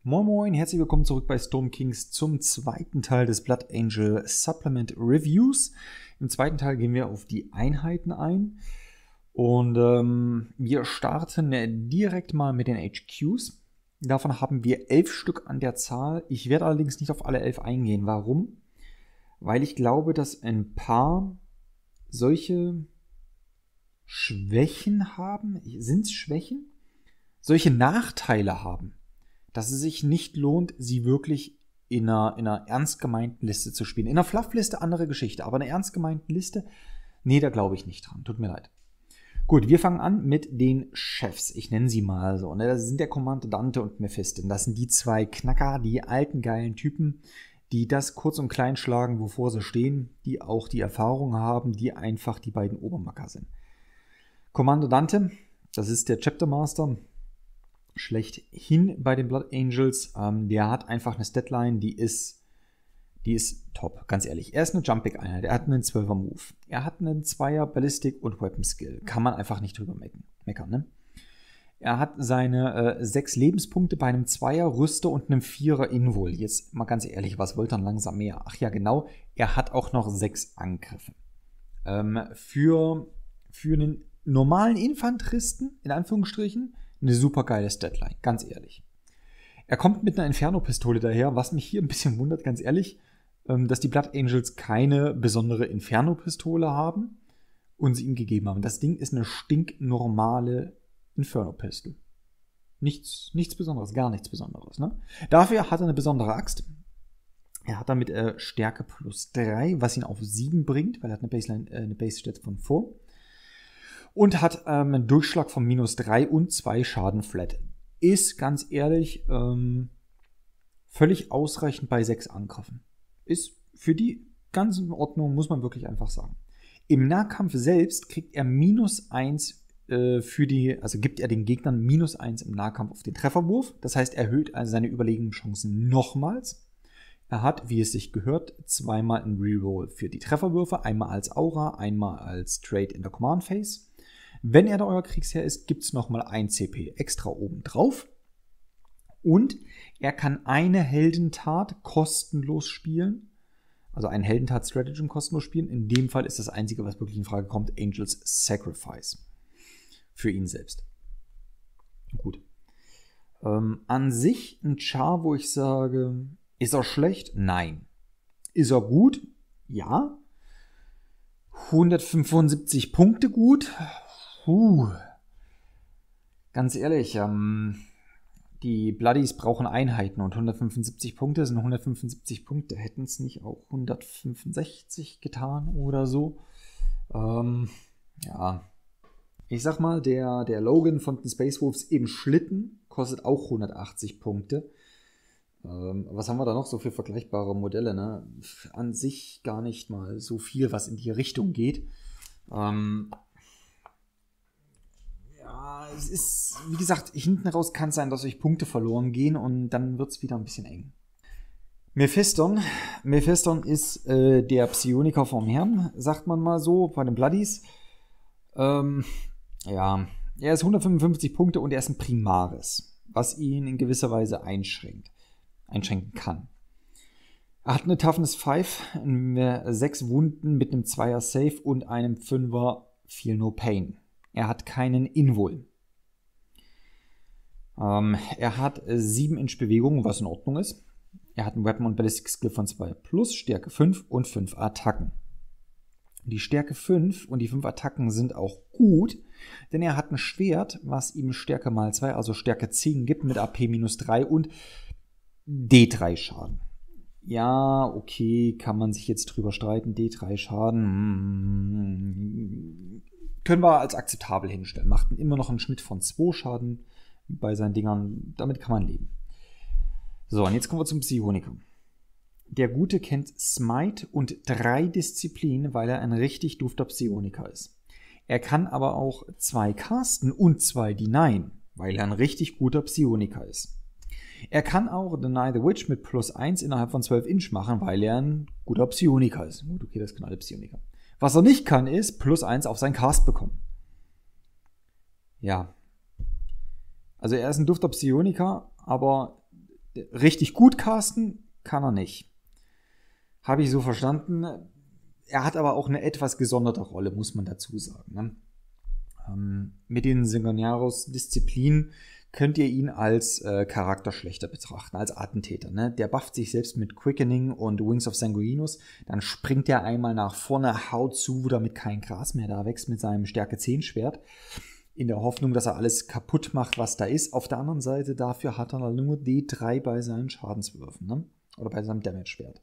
Moin Moin, herzlich willkommen zurück bei Storm Kings zum zweiten Teil des Blood Angel Supplement Reviews. Im zweiten Teil gehen wir auf die Einheiten ein und wir starten direkt mal mit den HQs. Davon haben wir 11 Stück an der Zahl. Ich werde allerdings nicht auf alle 11 eingehen. Warum? Weil ich glaube, dass ein paar solche Schwächen haben. Sind es Schwächen? Solche Nachteile haben, dass es sich nicht lohnt, sie wirklich in einer ernst gemeinten Liste zu spielen. In einer Fluff-Liste andere Geschichte, aber in einer ernst gemeinten Liste, nee, da glaube ich nicht dran. Tut mir leid. Gut, wir fangen an mit den Chefs. Ich nenne sie mal so. Ne? Das sind der Kommandant Dante und Mephiston. Das sind die zwei Knacker, die alten, geilen Typen, die das kurz und klein schlagen, wovor sie stehen, die auch die Erfahrung haben, die einfach die beiden Obermacker sind. Kommandant Dante, das ist der Chapter Master, schlechthin bei den Blood Angels. Der hat einfach eine Statline, die ist top, ganz ehrlich. Er ist eine Jumping-Einheit, er hat einen 12er Move. Er hat einen 2er Ballistic und Weapon Skill. Kann man einfach nicht drüber meckern, ne? Er hat seine 6 Lebenspunkte bei einem 2er Rüster und einem 4er Invul. Jetzt mal ganz ehrlich, was wollte er langsam mehr? Ach ja, genau, er hat auch noch 6 Angriffe. Für einen normalen Infanteristen, in Anführungsstrichen, eine super geile Statline, ganz ehrlich. Er kommt mit einer Inferno-Pistole daher, was mich hier ein bisschen wundert, ganz ehrlich, dass die Blood Angels keine besondere Inferno-Pistole haben und sie ihm gegeben haben. Das Ding ist eine stinknormale Inferno-Pistole. Nichts Besonderes, gar nichts Besonderes. Ne? Dafür hat er eine besondere Axt. Er hat damit Stärke plus 3, was ihn auf 7 bringt, weil er hat eine Base-Stat von 4. Und hat einen Durchschlag von -3 und 2 Schaden flat. Ist, ganz ehrlich, völlig ausreichend bei 6 Angriffen. Ist für die ganz in Ordnung, muss man wirklich einfach sagen. Im Nahkampf selbst kriegt er -1 also gibt er den Gegnern -1 im Nahkampf auf den Trefferwurf. Das heißt, er erhöht also seine Überlegungschancen nochmals. Er hat, wie es sich gehört, zweimal einen Reroll für die Trefferwürfe. Einmal als Aura, einmal als Trade in der Command Phase. Wenn er da euer Kriegsherr ist, gibt es nochmal 1 CP extra oben drauf. Und er kann eine Heldentat kostenlos spielen. Also ein Heldentat-Stratagem kostenlos spielen. In dem Fall ist das Einzige, was wirklich in Frage kommt, Angels Sacrifice. Für ihn selbst. Gut. An sich ein Char, wo ich sage, ist er schlecht? Nein. Ist er gut? Ja. 175 Punkte gut. Ganz ehrlich, die Bloodies brauchen Einheiten und 175 Punkte sind 175 Punkte. Hätten es nicht auch 165 getan oder so? Ja. Ich sag mal, der Logan von den Space Wolves im Schlitten kostet auch 180 Punkte. Was haben wir da noch so für vergleichbare Modelle? Ne? An sich gar nicht mal so viel, was in die Richtung geht. Es ist, wie gesagt, hinten raus kann es sein, dass euch Punkte verloren gehen und dann wird es wieder ein bisschen eng. Mephiston ist der Psioniker vom Herrn, sagt man mal so, bei den Bloodies. Ja, er ist 155 Punkte und er ist ein Primaris, was ihn in gewisser Weise einschränken kann. Er hat eine Toughness 5, 6 Wunden mit einem 2er Save und einem 5er Feel No Pain. Er hat keinen Invul. Er hat 7 Inch Bewegung, was in Ordnung ist. Er hat einen Weapon und Ballistic Skill von 2 plus, Stärke 5 und 5 Attacken. Die Stärke 5 und die 5 Attacken sind auch gut, denn er hat ein Schwert, was ihm Stärke mal 2, also Stärke 10 gibt mit AP -3 und D3 Schaden. Ja, okay, kann man sich jetzt drüber streiten. D3 Schaden können wir als akzeptabel hinstellen. Macht immer noch einen Schnitt von 2 Schaden bei seinen Dingern. Damit kann man leben. So, und jetzt kommen wir zum Psioniker. Der Gute kennt Smite und 3 Disziplin, weil er ein richtig dufter Psioniker ist. Er kann aber auch 2 casten und 2 denyen, weil er ein richtig guter Psioniker ist. Er kann auch Deny the Witch mit +1 innerhalb von 12 Inch machen, weil er ein guter Psioniker ist. Gut, okay, das können alle Psioniker. Was er nicht kann, ist +1 auf seinen Cast bekommen. Ja. Also er ist ein dufter Psioniker, aber Richtig gut casten kann er nicht. Habe ich so verstanden. Er hat aber auch eine etwas gesonderte Rolle, muss man dazu sagen. Ne? Mit den Sanguinarius Disziplinen könnt ihr ihn als Charakterschlechter betrachten, als Attentäter. Ne? Der bufft sich selbst mit Quickening und Wings of Sanguinus. Dann springt er einmal nach vorne, haut zu, damit kein Gras mehr da wächst mit seinem Stärke 10 Schwert. In der Hoffnung, dass er alles kaputt macht, was da ist. Auf der anderen Seite, dafür hat er nur D3 bei seinen Schadenswürfen. Ne? Oder bei seinem Damage-Wert.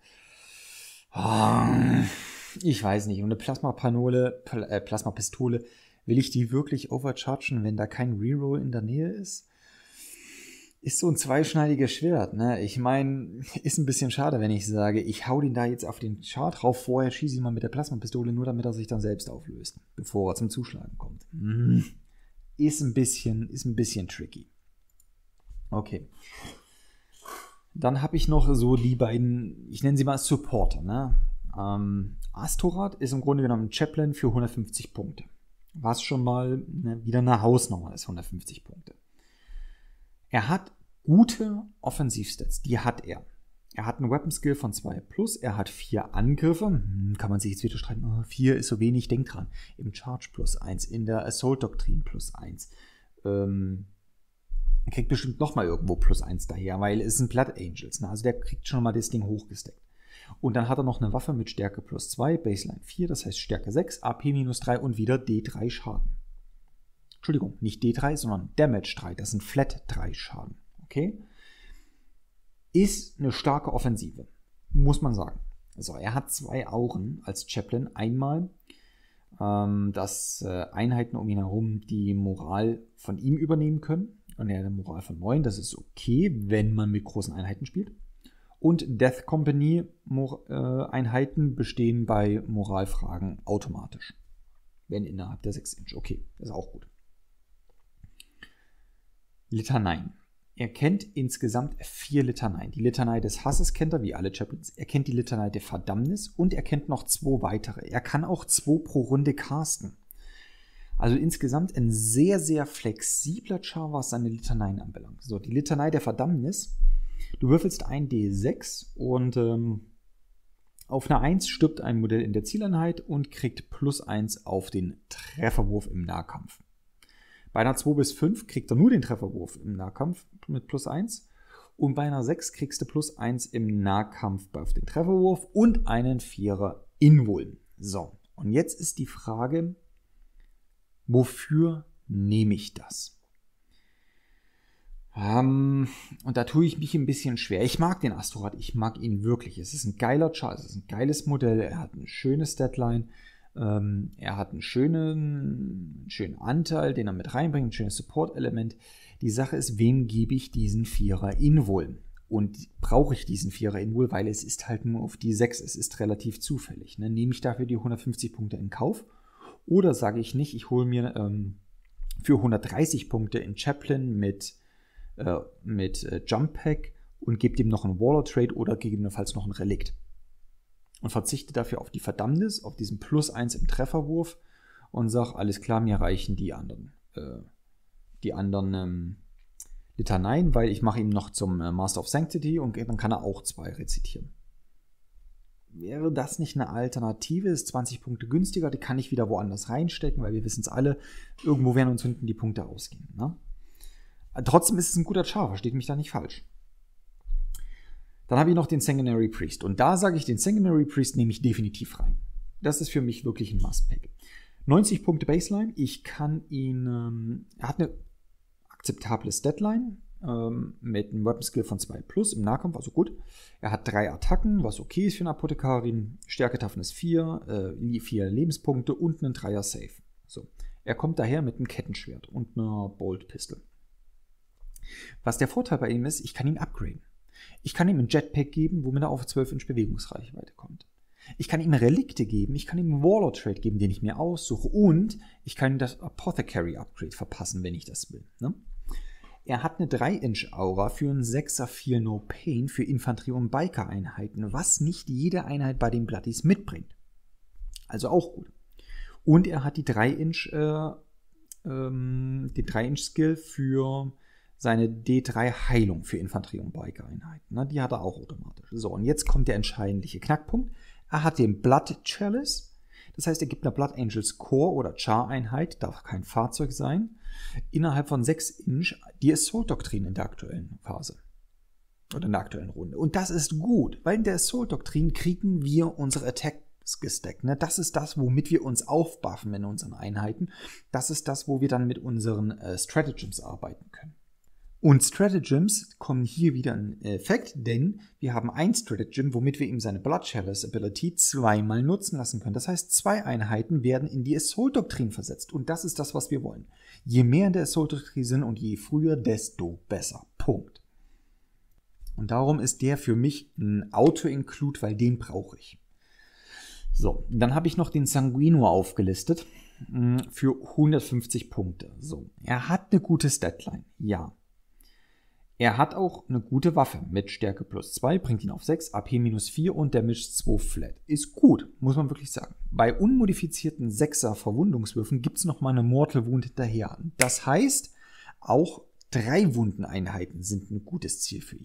Ich weiß nicht. Und eine Plasmapistole, will ich die wirklich overchargen, wenn da kein Reroll in der Nähe ist? Ist so ein zweischneidiges Schwert, ne? Ich meine, ist ein bisschen schade, wenn ich sage, ich hau den da jetzt auf den Chart drauf, vorher schieße ich mal mit der Plasmapistole, nur damit er sich dann selbst auflöst, bevor er zum Zuschlagen kommt. Ist ein bisschen tricky. Okay. Dann habe ich noch so die beiden, ich nenne sie mal Supporter, ne? Astorat ist im Grunde genommen ein Chaplain für 150 Punkte. Was schon mal wieder eine Hausnummer ist, 150 Punkte. Er hat gute Offensivstats, die hat er. Er hat einen Weapon Skill von 2+, er hat 4 Angriffe. Kann man sich jetzt wieder streiten, 4 ist so wenig, denk dran. Im Charge +1, in der Assault Doctrine +1. Er kriegt bestimmt nochmal irgendwo +1 daher, weil es sind Blood Angels. Ne? Also der kriegt schon mal das Ding hochgesteckt. Und dann hat er noch eine Waffe mit Stärke +2, Baseline 4, das heißt Stärke 6, AP -3 und wieder D3 Schaden. Entschuldigung, nicht D3, sondern Damage 3, das sind Flat 3 Schaden. Okay? Ist eine starke Offensive, muss man sagen. So, er hat 2 Auren als Chaplain. Einmal, dass Einheiten um ihn herum die Moral von ihm übernehmen können. Und er hat eine Moral von 9, das ist okay, wenn man mit großen Einheiten spielt. Und Death Company Einheiten bestehen bei Moralfragen automatisch. Wenn innerhalb der 6 Inch. Okay, das ist auch gut. Litaneien. Er kennt insgesamt 4 Litaneien. Die Litanei des Hasses kennt er, wie alle Chaplains. Er kennt die Litanei der Verdammnis und er kennt noch 2 weitere. Er kann auch 2 pro Runde casten. Also insgesamt ein sehr, sehr flexibler Char, was seine Litaneien anbelangt. So, die Litanei der Verdammnis. Du würfelst ein D6 und auf eine 1 stirbt ein Modell in der Zieleinheit und kriegt +1 auf den Trefferwurf im Nahkampf. Bei einer 2 bis 5 kriegt er nur den Trefferwurf im Nahkampf mit +1. Und bei einer 6 kriegst du +1 im Nahkampf auf den Trefferwurf und einen 4er Invuln. So, und jetzt ist die Frage, wofür nehme ich das? Und da tue ich mich ein bisschen schwer. Ich mag den Astorat, ich mag ihn wirklich. Es ist ein geiler Char, es ist ein geiles Modell, er hat ein schönes Deadline. Er hat einen schönen Anteil, den er mit reinbringt, ein schönes Support-Element. Die Sache ist, wem gebe ich diesen 4er Invul? Und brauche ich diesen 4er Invul, weil es ist halt nur auf die 6, es ist relativ zufällig. Ne? Nehme ich dafür die 150 Punkte in Kauf? Oder sage ich nicht, ich hole mir für 130 Punkte in Chaplain mit Jump Pack und gebe dem noch einen Warlord-Trade oder gegebenenfalls noch ein Relikt. Und verzichte dafür auf die Verdammnis, auf diesen +1 im Trefferwurf und sage, alles klar, mir reichen die anderen Litaneien, weil ich mache ihn noch zum Master of Sanctity und dann kann er auch 2 rezitieren. Wäre das nicht eine Alternative? Ist 20 Punkte günstiger, die kann ich wieder woanders reinstecken, weil wir wissen es alle, irgendwo werden uns hinten die Punkte ausgehen. Ne? Trotzdem ist es ein guter Char, versteht mich da nicht falsch. Dann habe ich noch den Sanguinary Priest. Und da sage ich, den Sanguinary Priest nehme ich definitiv rein. Das ist für mich wirklich ein Must-Pack. 90 Punkte Baseline. Ich kann ihn, er hat eine akzeptables Deadline mit einem Weapon Skill von 2+ im Nahkampf, also gut. Er hat 3 Attacken, was okay ist für einen Apothekarin. Stärke Toughness 4, 4 Lebenspunkte und einen 3er Save. So. Er kommt daher mit einem Kettenschwert und einer Bolt Pistol. Was der Vorteil bei ihm ist, ich kann ihn upgraden. Ich kann ihm einen Jetpack geben, womit er auf 12 Inch Bewegungsreichweite kommt. Ich kann ihm Relikte geben, ich kann ihm einen Warlord-Trade geben, den ich mir aussuche und ich kann ihm das Apothecary-Upgrade verpassen, wenn ich das will. Ne? Er hat eine 3-Inch-Aura für einen 6er Feel No Pain für Infanterie- und Biker-Einheiten, was nicht jede Einheit bei den Bloodies mitbringt. Also auch gut. Und er hat die 3-Inch, den 3-Inch-Skill für seine D3 Heilung für Infanterie- und Biker-Einheiten. Ne? Die hat er auch automatisch. So, und jetzt kommt der entscheidende Knackpunkt. Er hat den Blood Chalice. Das heißt, er gibt einer Blood Angels Core oder Char-Einheit, darf kein Fahrzeug sein, innerhalb von 6 Inch die Assault-Doktrin in der aktuellen Phase. Oder in der aktuellen Runde. Und das ist gut, weil in der Assault-Doktrin kriegen wir unsere Attacks gestackt. Ne? Das ist das, womit wir uns aufbuffen in unseren Einheiten. Das ist das, wo wir dann mit unseren Stratagems arbeiten können. Und Stratagems kommen hier wieder in Effekt, denn wir haben ein Stratagem, womit wir ihm seine Blood Chalice Ability zweimal nutzen lassen können. Das heißt, 2 Einheiten werden in die Assault-Doktrin versetzt. Und das ist das, was wir wollen. Je mehr in der Assault-Doktrin sind und je früher, desto besser. Punkt. Und darum ist der für mich ein Auto-Include, weil den brauche ich. So, dann habe ich noch den Sanguino aufgelistet für 150 Punkte. So, er hat eine gute Statline, ja. Er hat auch eine gute Waffe mit Stärke plus 2, bringt ihn auf 6, AP minus 4 und Damage 2 flat. Ist gut, muss man wirklich sagen. Bei unmodifizierten 6er Verwundungswürfen gibt es nochmal eine Mortal Wound hinterher. Das heißt, auch 3 Wundeneinheiten sind ein gutes Ziel für ihn.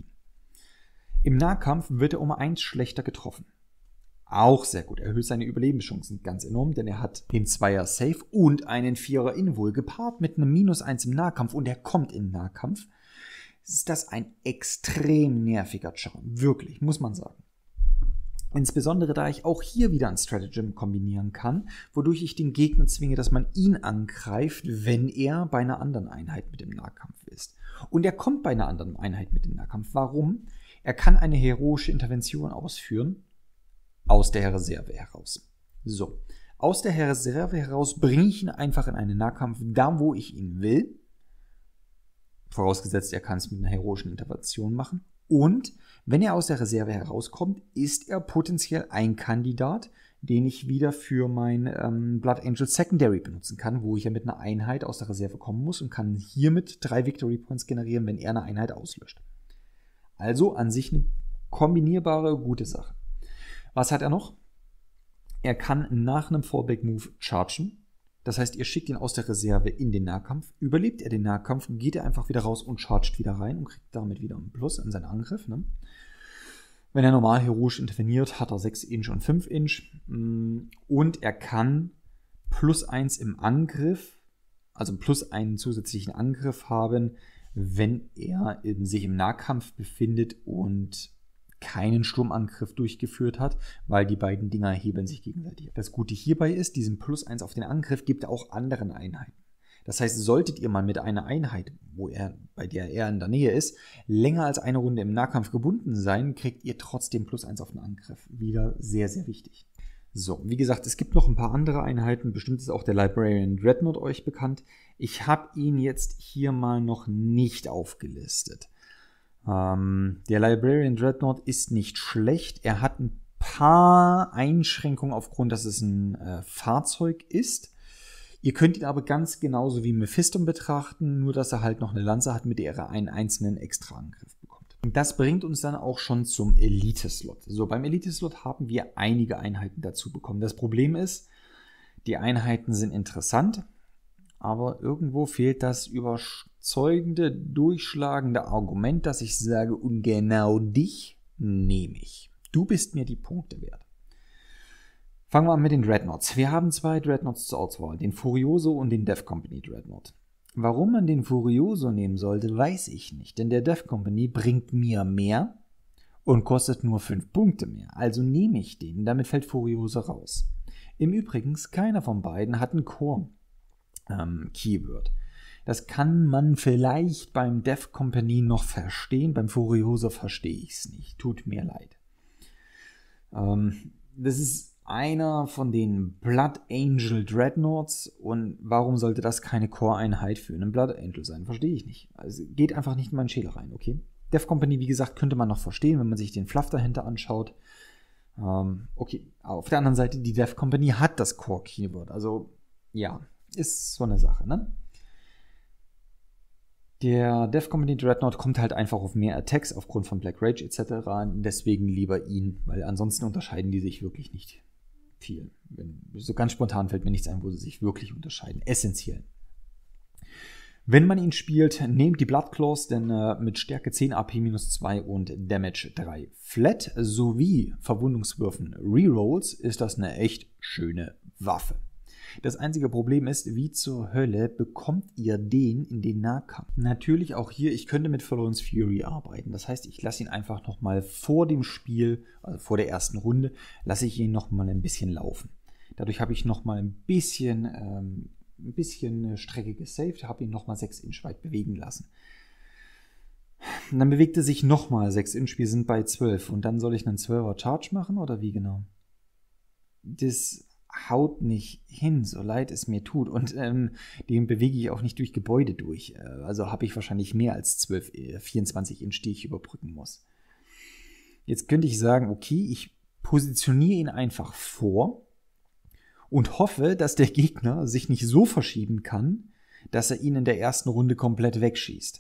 Im Nahkampf wird er um 1 schlechter getroffen. Auch sehr gut, erhöht seine Überlebenschancen ganz enorm, denn er hat den 2er Safe und einen 4er Invul gepaart mit einem minus 1 im Nahkampf und er kommt in den Nahkampf. Ist das ein extrem nerviger Charm. Wirklich, muss man sagen. Insbesondere, da ich auch hier wieder ein Stratagem kombinieren kann, wodurch ich den Gegner zwinge, dass man ihn angreift, wenn er bei einer anderen Einheit mit im Nahkampf ist. Und er kommt bei einer anderen Einheit mit im Nahkampf. Warum? Er kann eine heroische Intervention ausführen, aus der Reserve heraus. So, aus der Reserve heraus bringe ich ihn einfach in einen Nahkampf, da wo ich ihn will. Vorausgesetzt, er kann es mit einer heroischen Intervention machen. Und wenn er aus der Reserve herauskommt, ist er potenziell ein Kandidat, den ich wieder für mein Blood Angel Secondary benutzen kann, wo ich ja mit einer Einheit aus der Reserve kommen muss und kann hiermit 3 Victory Points generieren, wenn er eine Einheit auslöscht. Also an sich eine kombinierbare, gute Sache. Was hat er noch? Er kann nach einem Fallback Move chargen. Das heißt, ihr schickt ihn aus der Reserve in den Nahkampf. Überlebt er den Nahkampf, geht er einfach wieder raus und chargt wieder rein und kriegt damit wieder einen Plus an seinen Angriff. Ne? Wenn er normal heroisch interveniert, hat er 6 Inch und 5 Inch. Und er kann plus 1 im Angriff, also plus einen zusätzlichen Angriff haben, wenn er sich im Nahkampf befindet und keinen Sturmangriff durchgeführt hat, weil die beiden Dinger hebeln sich gegenseitig. Das Gute hierbei ist, diesen plus 1 auf den Angriff gibt er auch anderen Einheiten. Das heißt, solltet ihr mal mit einer Einheit, bei der er in der Nähe ist, länger als eine Runde im Nahkampf gebunden sein, kriegt ihr trotzdem plus 1 auf den Angriff. Wieder sehr, sehr wichtig. So, wie gesagt, es gibt noch ein paar andere Einheiten. Bestimmt ist auch der Librarian Dreadnought euch bekannt. Ich habe ihn jetzt hier mal noch nicht aufgelistet. Der Librarian Dreadnought ist nicht schlecht. Er hat ein paar Einschränkungen aufgrund, dass es ein Fahrzeug ist. Ihr könnt ihn aber ganz genauso wie Mephiston betrachten, nur dass er halt noch eine Lanze hat, mit der er einen einzelnen Extraangriff bekommt. Und das bringt uns dann auch schon zum Elite-Slot. So, beim Elite-Slot haben wir einige Einheiten dazu bekommen. Das Problem ist, die Einheiten sind interessant, aber irgendwo fehlt das überzeugende, durchschlagende Argument, dass ich sage, und genau dich nehme ich. Du bist mir die Punkte wert. Fangen wir an mit den Dreadnoughts. Wir haben 2 Dreadnoughts zur Auswahl, den Furioso und den Death Company Dreadnought. Warum man den Furioso nehmen sollte, weiß ich nicht, denn der Death Company bringt mir mehr und kostet nur 5 Punkte mehr. Also nehme ich den, damit fällt Furioso raus. Im Übrigen, keiner von beiden hat ein Core Keyword. Das kann man vielleicht beim Death Company noch verstehen, beim Furioso verstehe ich es nicht. Tut mir leid. Das ist einer von den Blood Angel Dreadnoughts und warum sollte das keine Core-Einheit für einen Blood Angel sein? Verstehe ich nicht. Also geht einfach nicht in meinen Schädel rein, okay? Death Company, wie gesagt, könnte man noch verstehen, wenn man sich den Fluff dahinter anschaut. Okay, auf der anderen Seite, die Death Company hat das Core Keyword, also ja. Ist so eine Sache, ne? Der Death Company Dreadnought kommt halt einfach auf mehr Attacks aufgrund von Black Rage etc. Deswegen lieber ihn, weil ansonsten unterscheiden die sich wirklich nicht viel. So ganz spontan fällt mir nichts ein, wo sie sich wirklich unterscheiden. Essentiell. Wenn man ihn spielt, nehmt die Blood Claws, denn mit Stärke 10, AP -2 und Damage 3 flat sowie Verwundungswürfen Rerolls ist das eine echt schöne Waffe. Das einzige Problem ist, wie zur Hölle bekommt ihr den in den Nahkampf? Natürlich auch hier, ich könnte mit Felon's Fury arbeiten. Das heißt, ich lasse ihn einfach nochmal vor dem Spiel, also vor der ersten Runde, lasse ich ihn nochmal ein bisschen laufen. Dadurch habe ich nochmal ein bisschen Strecke gesaved, habe ihn nochmal 6 Inch weit bewegen lassen. Und dann bewegt er sich nochmal 6 Inch, wir sind bei 12. Und dann soll ich einen 12er Charge machen oder wie genau? Das haut nicht hin, so leid es mir tut. Und den bewege ich auch nicht durch Gebäude durch. Also habe ich wahrscheinlich mehr als 24 Inch, die ich überbrücken muss. Jetzt könnte ich sagen, okay, ich positioniere ihn einfach vor und hoffe, dass der Gegner sich nicht so verschieben kann, dass er ihn in der ersten Runde komplett wegschießt.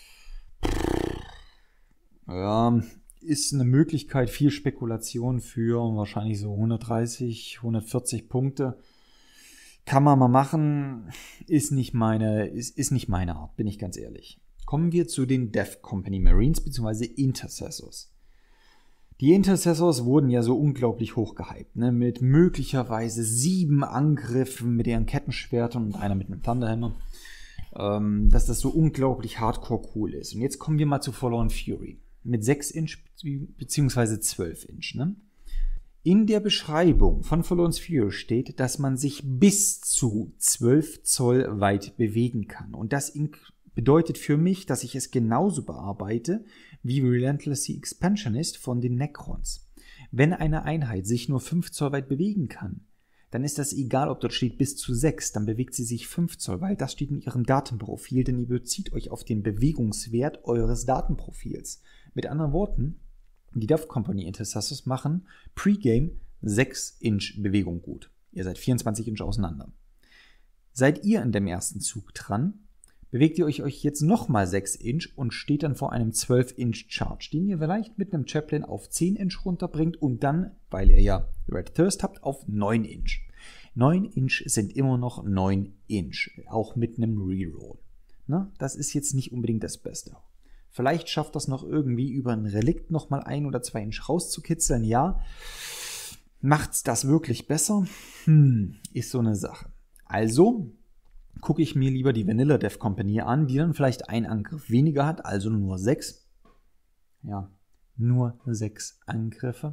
Ja, ist eine Möglichkeit, viel Spekulation für wahrscheinlich so 130, 140 Punkte. Kann man mal machen, ist nicht meine Art, bin ich ganz ehrlich. Kommen wir zu den Death Company Marines bzw. Intercessors. Die Intercessors wurden ja so unglaublich hochgehypt, ne? Mit möglicherweise 7 Angriffen mit ihren Kettenschwertern und einer mit einem Thunderhammer. Dass das so unglaublich hardcore cool ist. Und jetzt kommen wir mal zu Forlorn Fury. Mit 6 Inch bzw. 12 Inch. Ne? In der Beschreibung von Forlorn Fury steht, dass man sich bis zu 12 Zoll weit bewegen kann. Und das bedeutet für mich, dass ich es genauso bearbeite wie Relentlessly Expansionist von den Necrons. Wenn eine Einheit sich nur 5 Zoll weit bewegen kann, dann ist das egal, ob dort steht bis zu 6, dann bewegt sie sich 5 Zoll, weil das steht in ihrem Datenprofil, denn ihr bezieht euch auf den Bewegungswert eures Datenprofils. Mit anderen Worten, die Death Company Intercessors machen Pre-Game 6 Inch Bewegung gut. Ihr seid 24 Inch auseinander. Seid ihr in dem ersten Zug dran, bewegt ihr euch jetzt nochmal 6 Inch und steht dann vor einem 12 Inch Charge, den ihr vielleicht mit einem Chaplain auf 10 Inch runterbringt und dann, weil ihr ja Red Thirst habt, auf 9 Inch. 9 Inch sind immer noch 9 Inch, auch mit einem Reroll. Na, das ist jetzt nicht unbedingt das Beste. Vielleicht schafft das noch irgendwie über ein Relikt nochmal 1 oder 2 Inch rauszukitzeln, ja. Macht's das wirklich besser? Ist so eine Sache. Also gucke ich mir lieber die Vanilla Death Company an, die dann vielleicht einen Angriff weniger hat, also nur 6. Ja, nur 6 Angriffe.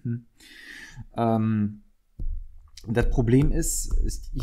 Das Problem ist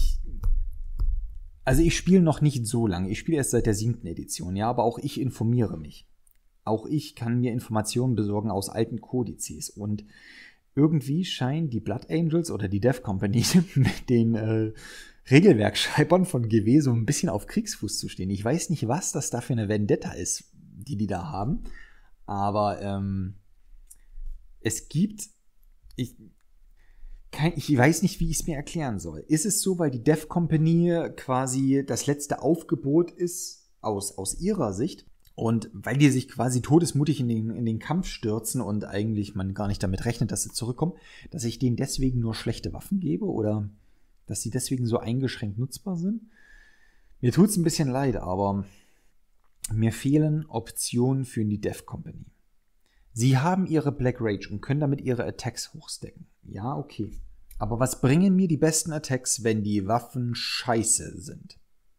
ich spiele noch nicht so lange. Ich spiele erst seit der 7. Edition, ja, aber auch ich informiere mich. Auch ich kann mir Informationen besorgen aus alten Kodizes und irgendwie scheinen die Blood Angels oder die Death Company mit den Regelwerkschreibern von GW so ein bisschen auf Kriegsfuß zu stehen. Ich weiß nicht, was das da für eine Vendetta ist, die da haben, aber es gibt, ich weiß nicht, wie ich es mir erklären soll. Ist es so, weil die Death Company quasi das letzte Aufgebot ist aus ihrer Sicht und weil die sich quasi todesmutig in den Kampf stürzen und eigentlich man gar nicht damit rechnet, dass sie zurückkommen, dass ich denen deswegen nur schlechte Waffen gebe oder dass sie deswegen so eingeschränkt nutzbar sind? Mir tut es ein bisschen leid, aber mir fehlen Optionen für die Death Company. Sie haben ihre Black Rage und können damit ihre Attacks hochstecken. Ja, okay. Aber was bringen mir die besten Attacks, wenn die Waffen scheiße sind?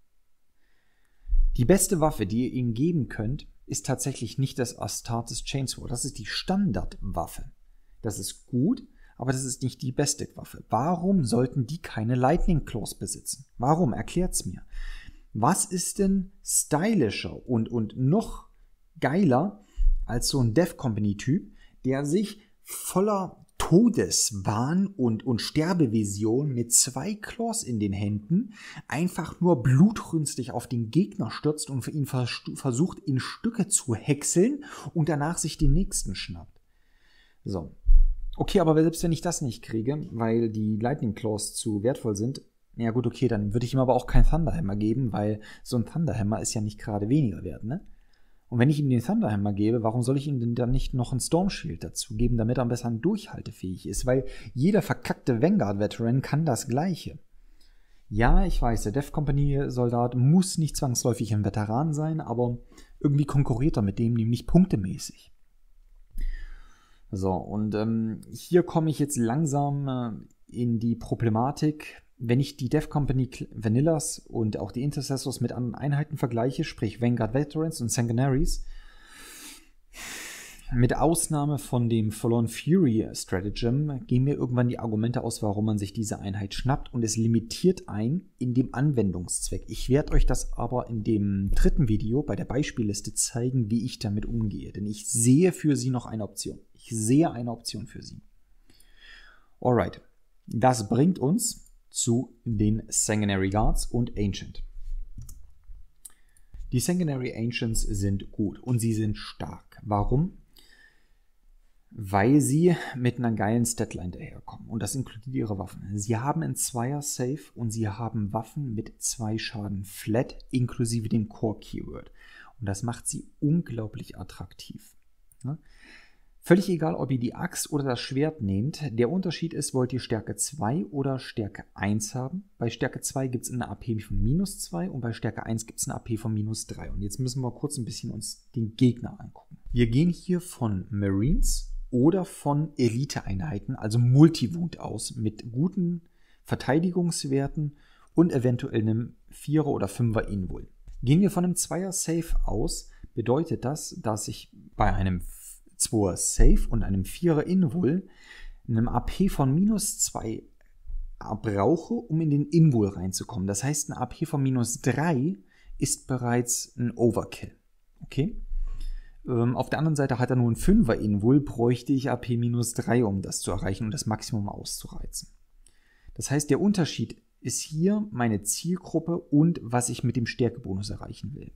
Die beste Waffe, die ihr ihnen geben könnt, ist tatsächlich nicht das Astartes Chainsword. Das ist die Standardwaffe. Das ist gut, aber das ist nicht die beste Waffe. Warum sollten die keine Lightning Claws besitzen? Warum? Erklärt's mir. Was ist denn stylischer und noch geiler als so ein Death Company-Typ, der sich voller Todeswahn und Sterbevision mit 2 Claws in den Händen einfach nur blutrünstig auf den Gegner stürzt und für ihn versucht, in Stücke zu häckseln und danach sich den nächsten schnappt. So. Okay, aber selbst wenn ich das nicht kriege, weil die Lightning Claws zu wertvoll sind, ja gut, okay, dann würde ich ihm aber auch keinen Thunderhammer geben, weil so ein Thunderhammer ist ja nicht gerade weniger wert, ne? Und wenn ich ihm den Thunderhammer gebe, warum soll ich ihm denn dann nicht noch ein Storm Shield dazu geben, damit er besser durchhaltefähig ist? Weil jeder verkackte Vanguard-Veteran kann das Gleiche. Ja, ich weiß, der Dev Company-Soldat muss nicht zwangsläufig ein Veteran sein, aber irgendwie konkurriert er mit dem nämlich punktemäßig. So, und hier komme ich jetzt langsam in die Problematik, wenn ich die Dev Company Vanillas und auch die Intercessors mit anderen Einheiten vergleiche, sprich Vanguard Veterans und Sanguinaries, mit Ausnahme von dem Forlorn Fury Stratagem gehen mir irgendwann die Argumente aus, warum man sich diese Einheit schnappt, und es limitiert ein in dem Anwendungszweck. Ich werde euch das aber in dem dritten Video bei der Beispielliste zeigen, wie ich damit umgehe, denn ich sehe für sie noch eine Option. Ich sehe eine Option für sie. Alright, das bringt uns zu den Sanguinary Guards und Ancient. Die Sanguinary Ancients sind gut und sie sind stark. Warum? Weil sie mit einer geilen Statline daherkommen. Und das inkludiert ihre Waffen. Sie haben einen Zweier-Safe und sie haben Waffen mit 2 Schaden flat, inklusive dem Core-Keyword. Und das macht sie unglaublich attraktiv. Ja? Völlig egal, ob ihr die Axt oder das Schwert nehmt. Der Unterschied ist, wollt ihr Stärke 2 oder Stärke 1 haben. Bei Stärke 2 gibt es eine AP von -2 und bei Stärke 1 gibt es eine AP von -3. Und jetzt müssen wir kurz ein bisschen uns den Gegner angucken. Wir gehen hier von Marines oder von Elite-Einheiten, also Multiwound aus, mit guten Verteidigungswerten und eventuell einem 4er oder 5er Invul. Gehen wir von einem 2er Safe aus, bedeutet das, dass ich bei einem 2er Safe und einem 4er Invul einem AP von -2 brauche, um in den Invul reinzukommen. Das heißt, ein AP von -3 ist bereits ein Overkill. Okay? Auf der anderen Seite hat er nur einen 5er Invul, bräuchte ich AP -3, um das zu erreichen und das Maximum auszureizen. Das heißt, der Unterschied ist hier meine Zielgruppe und was ich mit dem Stärkebonus erreichen will.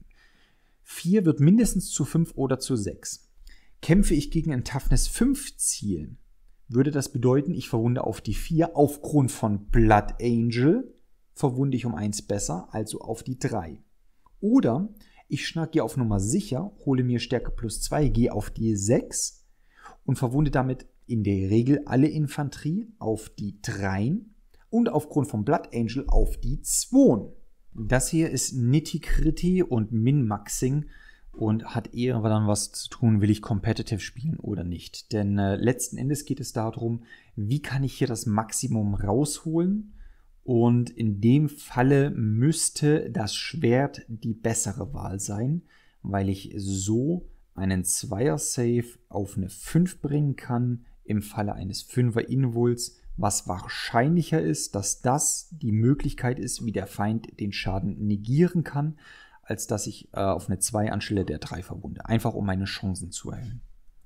4 wird mindestens zu 5 oder zu 6. Kämpfe ich gegen ein Toughness 5 Ziel, würde das bedeuten, ich verwunde auf die 4 aufgrund von Blood Angel, verwunde ich um 1 besser, also auf die 3. Oder ich gehe auf Nummer sicher, hole mir Stärke +2, gehe auf die 6 und verwunde damit in der Regel alle Infanterie auf die 3 und aufgrund von Blood Angel auf die 2. Das hier ist Nitty-Gritty und Min-Maxing und hat eher dann was zu tun, will ich competitive spielen oder nicht. Denn letzten Endes geht es darum, wie kann ich hier das Maximum rausholen. Und in dem Falle müsste das Schwert die bessere Wahl sein, weil ich so einen 2er Safe auf eine 5 bringen kann im Falle eines 5er Invuls, was wahrscheinlicher ist, dass das die Möglichkeit ist, wie der Feind den Schaden negieren kann, als dass ich auf eine 2 anstelle der 3 verwunde. Einfach um meine Chancen zu erhöhen.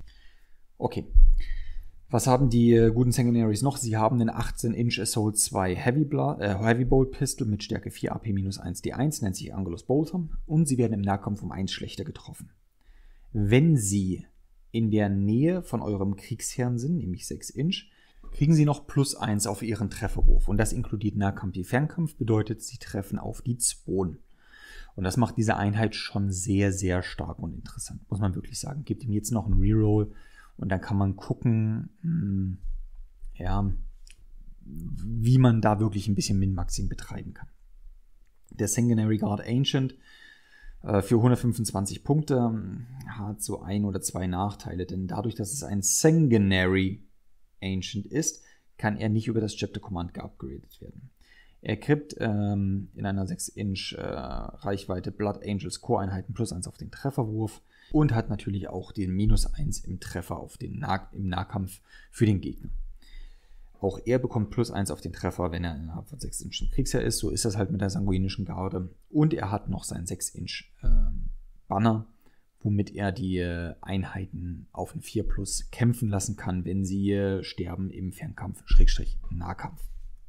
Okay. Was haben die guten Sanguinaries noch? Sie haben den 18-Inch Assault 2 Heavy Bolt Pistol mit Stärke 4 AP -1 D1, nennt sich Angelus Bolter, und sie werden im Nahkampf um 1 schlechter getroffen. Wenn sie in der Nähe von eurem Kriegsherrn sind, nämlich 6 Inch, kriegen sie noch +1 auf ihren Trefferwurf. Und das inkludiert Nahkampf wie Fernkampf, bedeutet, sie treffen auf die 2. Und das macht diese Einheit schon sehr, sehr stark und interessant, muss man wirklich sagen. Gibt ihm jetzt noch einen Reroll. Und dann kann man gucken, ja, wie man da wirklich ein bisschen Min-Maxing betreiben kann. Der Sanguinary Guard Ancient für 125 Punkte hat so 1 oder 2 Nachteile. Denn dadurch, dass es ein Sanguinary Ancient ist, kann er nicht über das Chapter Command geupgradet werden. Er kriegt in einer 6-Inch Reichweite Blood Angels Core-Einheiten +1 auf den Trefferwurf und hat natürlich auch den -1 im Treffer auf den im Nahkampf für den Gegner. Auch er bekommt +1 auf den Treffer, wenn er innerhalb von 6 Inch im Kriegsherr ist. So ist das halt mit der sanguinischen Garde. Und er hat noch sein 6-Inch Banner, womit er die Einheiten auf ein 4+ kämpfen lassen kann, wenn sie sterben im Fernkampf / Nahkampf.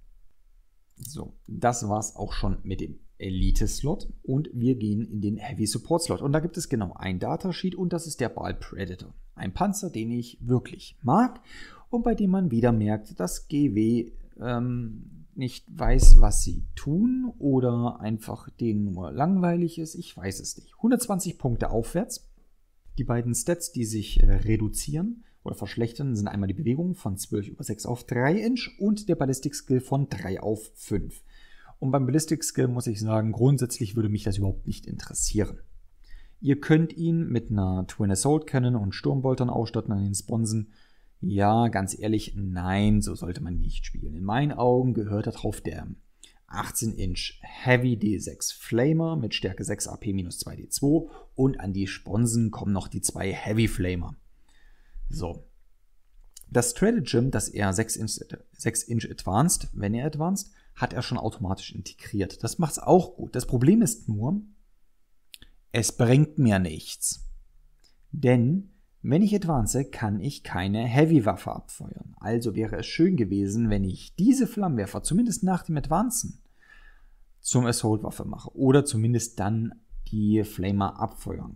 So, das war's auch schon mit dem Elite-Slot und wir gehen in den Heavy-Support-Slot. Und da gibt es genau ein Datasheet und das ist der Baal Predator. Ein Panzer, den ich wirklich mag und bei dem man wieder merkt, dass GW nicht weiß, was sie tun oder einfach denen nur langweilig ist. Ich weiß es nicht. 120 Punkte aufwärts. Die beiden Stats, die sich reduzieren oder verschlechtern, sind einmal die Bewegung von 12/6 auf 3 Inch und der Ballistic Skill von 3 auf 5. Und beim Ballistic Skill muss ich sagen, grundsätzlich würde mich das überhaupt nicht interessieren. Ihr könnt ihn mit einer Twin Assault Cannon und Sturmboltern ausstatten an den Sponsen. Ja, ganz ehrlich, nein, so sollte man nicht spielen. In meinen Augen gehört darauf der 18-Inch Heavy D6 Flamer mit Stärke 6 AP minus 2D2 und an die Sponsen kommen noch die 2 Heavy Flamer. So. Das Stratagem, das er 6-Inch Advanced, wenn er Advanced, hat er schon automatisch integriert. Das macht's auch gut. Das Problem ist nur, es bringt mir nichts. Denn wenn ich advance, kann ich keine Heavy-Waffe abfeuern. Also wäre es schön gewesen, wenn ich diese Flammenwerfer zumindest nach dem Advancen zum Assault-Waffe mache. Oder zumindest dann die Flamer abfeuern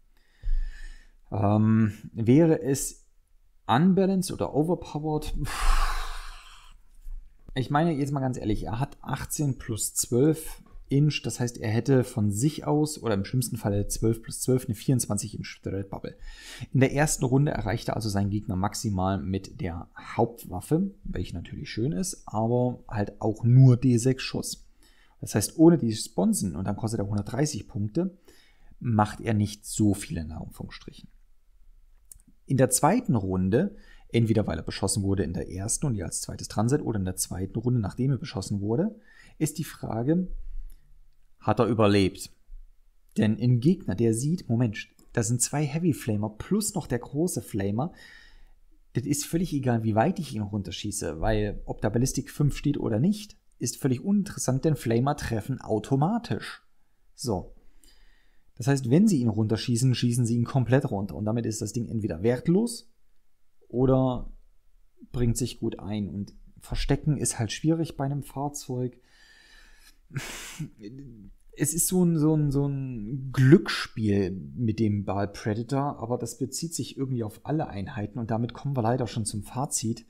kann. Wäre es unbalanced oder overpowered? Ich meine, jetzt mal ganz ehrlich, er hat 18 plus 12 Inch, das heißt, er hätte von sich aus, oder im schlimmsten Fall 12 plus 12, eine 24 Inch Thread Bubble. In der ersten Runde erreichte also sein Gegner maximal mit der Hauptwaffe, welche natürlich schön ist, aber halt auch nur D6 Schuss. Das heißt, ohne die Sponsen, und dann kostet er 130 Punkte, macht er nicht so viele in Anführungsstrichen. In der zweiten Runde, entweder weil er beschossen wurde in der ersten und ihr als zweites dran seid, oder in der zweiten Runde, nachdem er beschossen wurde, ist die Frage, hat er überlebt? Denn ein Gegner, der sieht, Moment, da sind 2 Heavy Flamer plus noch der große Flamer, das ist völlig egal, wie weit ich ihn runterschieße, weil ob da Ballistik 5 steht oder nicht, ist völlig uninteressant, denn Flamer treffen automatisch. So. Das heißt, wenn sie ihn runterschießen, schießen sie ihn komplett runter und damit ist das Ding entweder wertlos oder bringt sich gut ein. Und Verstecken ist halt schwierig bei einem Fahrzeug. Es ist so ein Glücksspiel mit dem Baal Predator, aber das bezieht sich irgendwie auf alle Einheiten und damit kommen wir leider schon zum Fazit.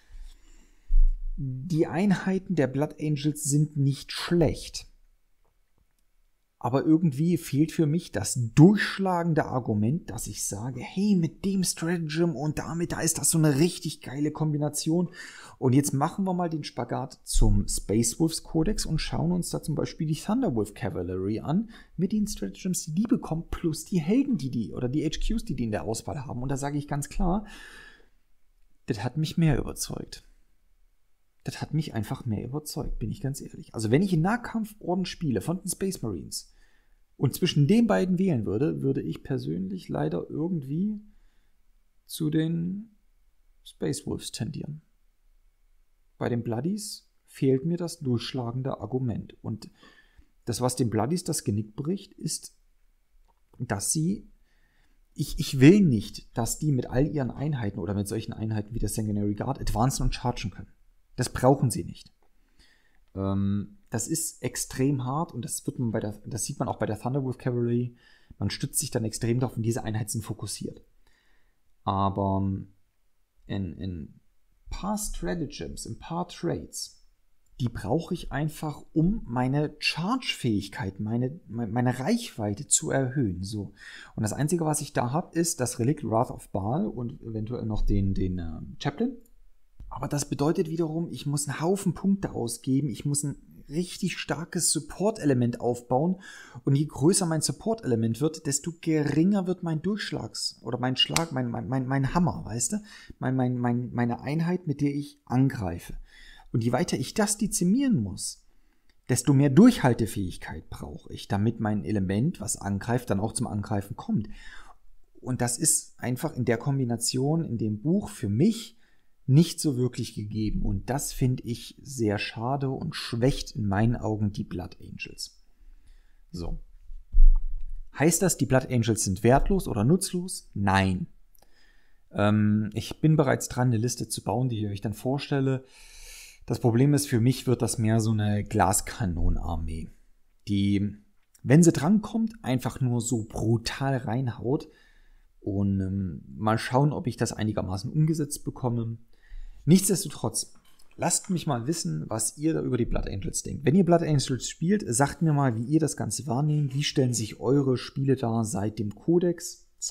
Die Einheiten der Blood Angels sind nicht schlecht, aber irgendwie fehlt für mich das durchschlagende Argument, dass ich sage, hey, mit dem Stratagem und damit, da ist das so eine richtig geile Kombination. Und jetzt machen wir mal den Spagat zum Space Wolves Codex und schauen uns da zum Beispiel die Thunderwolf Cavalry an, mit den Stratagems, die bekommen, plus die Helden, oder die HQs, die in der Auswahl haben. Und da sage ich ganz klar, das hat mich mehr überzeugt. Das hat mich einfach mehr überzeugt, bin ich ganz ehrlich. Also wenn ich in Nahkampforden spiele von den Space Marines und zwischen den beiden wählen würde, würde ich persönlich leider irgendwie zu den Space Wolves tendieren. Bei den Bloodies fehlt mir das durchschlagende Argument. Und das, was den Bloodies das Genick bricht, ist, dass sie ich will nicht, dass die mit all ihren Einheiten oder mit solchen Einheiten wie der Sanguinary Guard advancen und chargen können. Das brauchen sie nicht. Das ist extrem hart und das sieht man auch bei der Thunderwolf Cavalry. Man stützt sich dann extrem darauf und diese Einheiten sind fokussiert. Aber in paar Stratagems, ein paar Trades, die brauche ich einfach, um meine Charge-Fähigkeit, meine Reichweite zu erhöhen. So. Und das Einzige, was ich da habe, ist das Relikt Wrath of Baal und eventuell noch den Chaplain. Aber das bedeutet wiederum, ich muss einen Haufen Punkte ausgeben, ich muss ein richtig starkes Support-Element aufbauen und je größer mein Support-Element wird, desto geringer wird mein mein Hammer, weißt du? Meine Einheit, mit der ich angreife. Und je weiter ich das dezimieren muss, desto mehr Durchhaltefähigkeit brauche ich, damit mein Element, was angreift, dann auch zum Angreifen kommt. Und das ist einfach in der Kombination in dem Buch für mich nicht so wirklich gegeben. Und das finde ich sehr schade und schwächt in meinen Augen die Blood Angels. So. Heißt das, die Blood Angels sind wertlos oder nutzlos? Nein. Ich bin bereits dran, eine Liste zu bauen, die ich euch dann vorstelle. Das Problem ist, für mich wird das mehr so eine Glaskanonenarmee, die, wenn sie drankommt, einfach nur so brutal reinhaut. Und mal schauen, ob ich das einigermaßen umgesetzt bekomme. Nichtsdestotrotz, lasst mich mal wissen, was ihr da über die Blood Angels denkt. Wenn ihr Blood Angels spielt, sagt mir mal, wie ihr das Ganze wahrnehmt. Wie stellen sich eure Spiele dar seit dem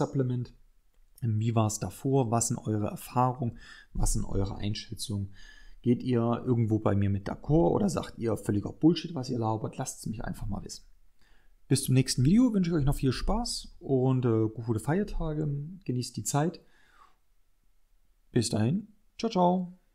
Codex-Supplement? Wie war es davor? Was sind eure Erfahrungen? Was sind eure Einschätzungen? Geht ihr irgendwo bei mir mit d'accord oder sagt ihr völliger Bullshit, was ihr labert? Lasst es mich einfach mal wissen. Bis zum nächsten Video wünsche ich euch noch viel Spaß und gute Feiertage. Genießt die Zeit. Bis dahin. Ciao, ciao.